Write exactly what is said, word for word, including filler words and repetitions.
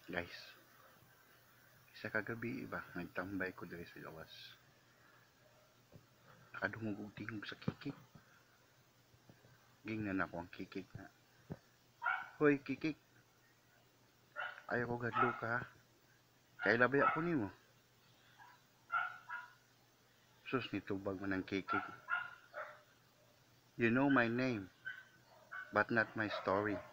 Guys, isa kagabi ba, nagtambay ko diri sa gawas. Nakadungog og tingog sa kikik. Gingnan ako ang kikik na. Hoy, kikik. Ayaw ko gadlo ka. Kay labay ako nimo. Sus, nitubag man ang kikik. You know my name, but not my story.